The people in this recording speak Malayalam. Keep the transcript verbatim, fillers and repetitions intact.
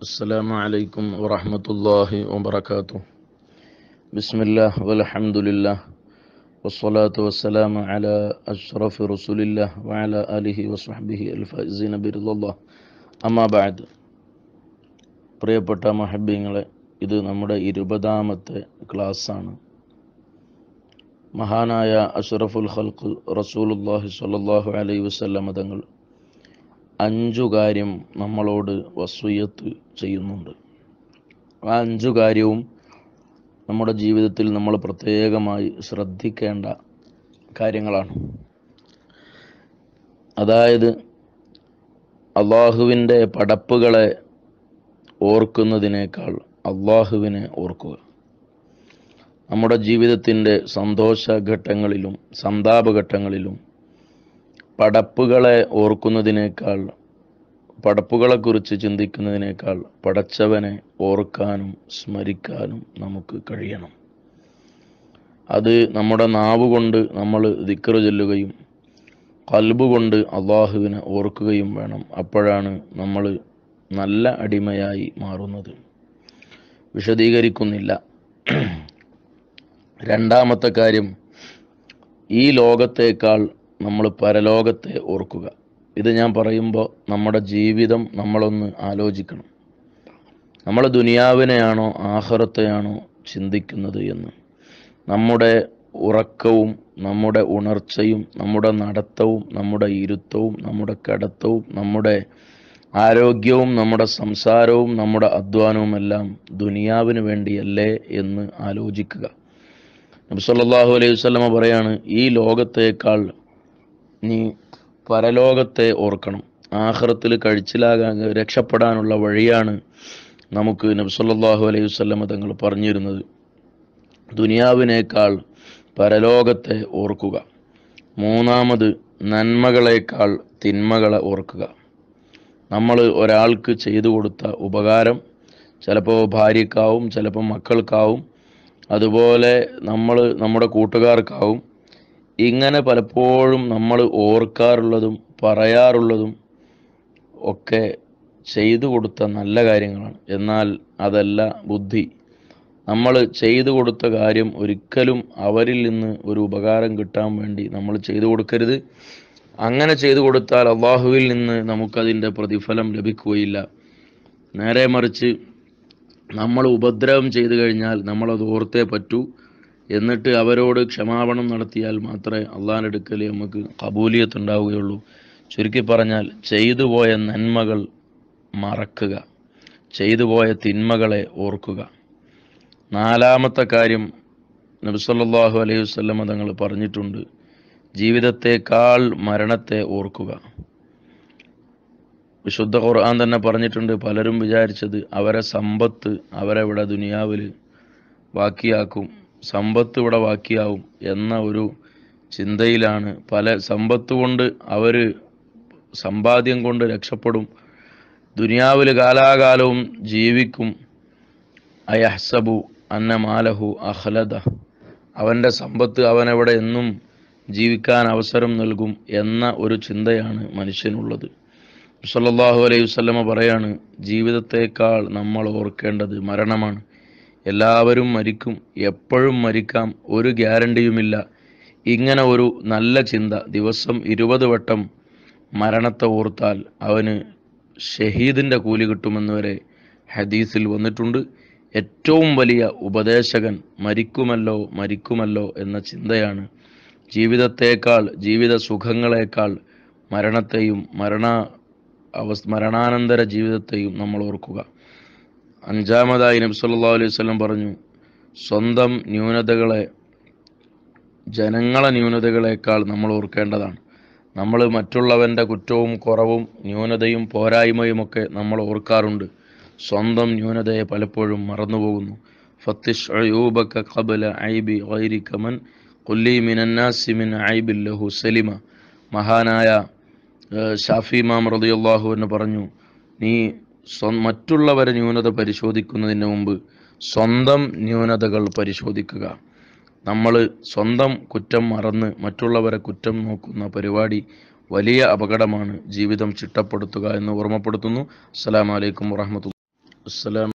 السلام عليكم ورحمة الله وبركاته. بسم الله والحمد لله والصلاة والسلام على أشرف رسول الله وعلى آله وصحبه الفائزين برضا الله. أما بعد, പ്രിയപ്പെട്ട മഹബ്ബീങ്ങളെ, ഇത് നമ്മുടെ ഇരുപതാമത്തെ ക്ലാസ്സാണ്. മഹാനായ അഷ്റഫുൽ ഖൽഖ് റസൂലുള്ളാഹി സ്വല്ലല്ലാഹു അലൈഹി വസല്ലം തങ്ങൾ അഞ്ചു കാര്യം നമ്മളോട് വസിയ്യത്ത് ചെയ്യുന്നുണ്ട്. ആ അഞ്ചു കാര്യവും നമ്മുടെ ജീവിതത്തിൽ നമ്മൾ പ്രത്യേകമായി ശ്രദ്ധിക്കേണ്ട കാര്യങ്ങളാണ്. അതായത്, അള്ളാഹുവിൻ്റെ പടപ്പുകളെ ഓർക്കുന്നതിനേക്കാൾ അള്ളാഹുവിനെ ഓർക്കുക. നമ്മുടെ ജീവിതത്തിൻ്റെ സന്തോഷഘട്ടങ്ങളിലും സന്താപഘട്ടങ്ങളിലും പടപ്പുകളെ ഓർക്കുന്നതിനേക്കാൾ, പടപ്പുകളെക്കുറിച്ച് ചിന്തിക്കുന്നതിനേക്കാൾ പടച്ചവനെ ഓർക്കാനും സ്മരിക്കാനും നമുക്ക് കഴിയണം. അത് നമ്മുടെ നാവ് കൊണ്ട് നമ്മൾ ദിക്ർ ചൊല്ലുകയും ഖൽബ് കൊണ്ട് അള്ളാഹുവിനെ ഓർക്കുകയും വേണം. അപ്പോഴാണ് നമ്മൾ നല്ല അടിമയായി മാറുന്നത്. വിശദീകരിക്കുന്നില്ല. രണ്ടാമത്തെ കാര്യം, ഈ ലോകത്തേക്കാൾ നമ്മൾ പരലോകത്തെ ഓർക്കുക. ഇത് ഞാൻ പറയുമ്പോൾ നമ്മുടെ ജീവിതം നമ്മളൊന്ന് ആലോചിക്കണം. നമ്മൾ ദുനിയാവിനെയാണോ ആഖിറത്തെയാണോ ചിന്തിക്കുന്നത് എന്ന്. നമ്മുടെ ഉറക്കവും നമ്മുടെ ഉണർച്ചയും നമ്മുടെ നടത്തവും നമ്മുടെ ഇരുത്തവും നമ്മുടെ കിടത്തവും നമ്മുടെ ആരോഗ്യവും നമ്മുടെ സംസാരവും നമ്മുടെ അധ്വാനവുമെല്ലാം ദുനിയാവിന് വേണ്ടിയല്ലേ എന്ന് ആലോചിക്കുക. നബി സല്ലല്ലാഹു അലൈഹി വസല്ലമ പറയാണ്, ഈ ലോകത്തേക്കാൾ നീ പരലോകത്തെ ഓർക്കണം. ആഖിറത്തിൽ കഴിച്ചിലാകാൻ രക്ഷപ്പെടാനുള്ള വഴിയാണ് നമുക്ക് നബി സല്ലല്ലാഹു അലൈഹി വസല്ലമ തങ്ങൾ പറഞ്ഞിരുന്നത്. ദുനിയാവിനേക്കാൾ പരലോകത്തെ ഓർക്കുക. മൂന്നാമത്, നന്മകളേക്കാൾ തിന്മകളെ ഓർക്കുക. നമ്മൾ ഒരാൾക്ക് ചെയ്തു കൊടുത്ത ഉപകാരം ചിലപ്പോൾ ഭാര്യക്കാവും, ചിലപ്പോൾ മക്കൾക്കാവും, അതുപോലെ നമ്മൾ നമ്മുടെ കൂട്ടുകാർക്കാവും. ഇങ്ങനെ പലപ്പോഴും നമ്മൾ ഓർക്കാറുള്ളതും പറയാറുള്ളതും ഒക്കെ ചെയ്തു കൊടുത്ത നല്ല കാര്യങ്ങളാണ്. എന്നാൽ അതല്ല ബുദ്ധി. നമ്മൾ ചെയ്തു കൊടുത്ത കാര്യം ഒരിക്കലും അവരിൽ നിന്ന് ഒരു ഉപകാരം കിട്ടാൻ വേണ്ടി നമ്മൾ ചെയ്തു കൊടുക്കരുത്. അങ്ങനെ ചെയ്തു കൊടുത്താൽ അള്ളാഹുവിൽ നിന്ന് നമുക്കതിൻ്റെ പ്രതിഫലം ലഭിക്കുകയില്ല. നേരെ മറിച്ച് നമ്മൾ ഉപദ്രവം ചെയ്തു കഴിഞ്ഞാൽ നമ്മളത് ഓർത്തേ പറ്റൂ. എന്നിട്ട് അവരോട് ക്ഷമാപണം നടത്തിയാൽ മാത്രമേ അള്ളാഹിൻ്റെ അടുക്കൽ നമുക്ക് ഖബൂലിയത്ത് ഉണ്ടാവുകയുള്ളൂ. ചുരുക്കി പറഞ്ഞാൽ, ചെയ്തു പോയ നന്മകൾ മറക്കുക, ചെയ്തു പോയ തിന്മകളെ ഓർക്കുക. നാലാമത്തെ കാര്യം, നബി സല്ലല്ലാഹു അലൈഹി വസല്ലമ തങ്ങൾ പറഞ്ഞിട്ടുണ്ട്, ജീവിതത്തെക്കാൾ മരണത്തെ ഓർക്കുക. വിശുദ്ധ ഖുർആൻ തന്നെ പറഞ്ഞിട്ടുണ്ട്, പലരും വിചാരിച്ചത് അവരെ സമ്പത്ത് അവരെവിടെ ദുനിയാവിൽ ബാക്കിയാക്കും, സമ്പത്ത് ഇവിടെ ബാക്കിയാവും എന്ന ഒരു ചിന്തയിലാണ്. പല സമ്പത്ത് കൊണ്ട് അവർ സമ്പാദ്യം കൊണ്ട് രക്ഷപ്പെടും, ദുനിയാവിൽ കാലാകാലവും ജീവിക്കും. അയഹ്സബു അന്ന മാലഹു അഖ്ലദ, അവൻ്റെ സമ്പത്ത് അവനെവിടെ എന്നും ജീവിക്കാൻ അവസരം നൽകും എന്ന ഒരു ചിന്തയാണ് മനുഷ്യനുള്ളത്. സല്ലല്ലാഹു അലൈഹി വസല്ലമ പറയാണ്, ജീവിതത്തേക്കാൾ നമ്മൾ ഓർക്കേണ്ടത് മരണമാണ്. എല്ലാവരും മരിക്കും, എപ്പോഴും മരിക്കാം, ഒരു ഗ്യാരണ്ടിയുമില്ല. ഇങ്ങനെ ഒരു നല്ല ചിന്ത ദിവസം ഇരുപത് വട്ടം മരണത്തെ ഓർത്താൽ അവന് ഷഹീദിൻ്റെ കൂലി കിട്ടുമെന്ന് വരെ ഹദീസിൽ വന്നിട്ടുണ്ട്. ഏറ്റവും വലിയ ഉപദേശകൻ മരിക്കുമല്ലോ മരിക്കുമല്ലോ എന്ന ചിന്തയാണ്. ജീവിതത്തേക്കാൾ, ജീവിത സുഖങ്ങളേക്കാൾ മരണത്തെയും മരണ അവ മരണാനന്തര ജീവിതത്തെയും നമ്മൾ ഓർക്കുക. അഞ്ചാമതായി നബി സല്ലല്ലാഹു അലൈഹി വസല്ലം പറഞ്ഞു, സ്വന്തം ന്യൂനതകളെ ജനങ്ങളെ ന്യൂനതകളേക്കാൾ നമ്മൾ ഓർക്കേണ്ടതാണ്. നമ്മൾ മറ്റുള്ളവൻ്റെ കുറ്റവും കുറവും ന്യൂനതയും പോരായ്മയുമൊക്കെ നമ്മൾ ഓർക്കാറുണ്ട്. സ്വന്തം ന്യൂനതയെ പലപ്പോഴും മറന്നുപോകുന്നു. ഫത്തിഷ് അയൂബക ഖബല ഐബി ഗൈരിക മൻ ഖുല്ലി മിനന്നാസി മിൻ ഐബിൻ ലഹു സലിമ. മഹാനായ ഷാഫി ഇമാം റളിയല്ലാഹു അൻഹു പറഞ്ഞു, നീ മറ്റുള്ളവരെ ന്യൂനത പരിശോധിക്കുന്നതിന് മുമ്പ് സ്വന്തം ന്യൂനതകൾ പരിശോധിക്കുക. നമ്മൾ സ്വന്തം കുറ്റം മറന്ന് മറ്റുള്ളവരെ കുറ്റം നോക്കുന്ന പരിപാടി വലിയ അപകടമാണ്. ജീവിതം ചിട്ടപ്പെടുത്തുക എന്ന് ഓർമ്മപ്പെടുത്തുന്നു. അസ്സലാമു അലൈക്കും വറഹ്മത്തുള്ളാഹി. അസ്സലാം